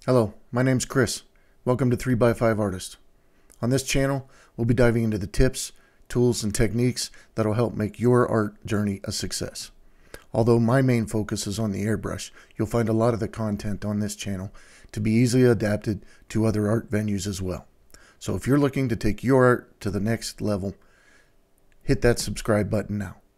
Hello, my name's Chris. Welcome to 3x5 Artist. On this channel, we'll be diving into the tips, tools, and techniques that'll help make your art journey a success. Although my main focus is on the airbrush, you'll find a lot of the content on this channel to be easily adapted to other art venues as well. So if you're looking to take your art to the next level, hit that subscribe button now.